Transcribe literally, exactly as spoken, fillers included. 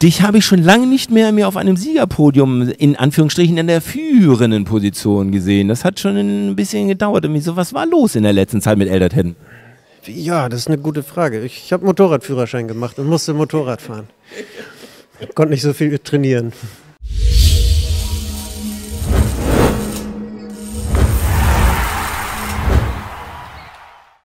Dich habe ich schon lange nicht mehr mir auf einem Siegerpodium in Anführungsstrichen in der führenden Position gesehen. Das hat schon ein bisschen gedauert. Irgendwie so, was war los in der letzten Zeit mit Elderton? Ja, das ist eine gute Frage. Ich, ich habe Motorradführerschein gemacht und musste Motorrad fahren. Konnte nicht so viel trainieren.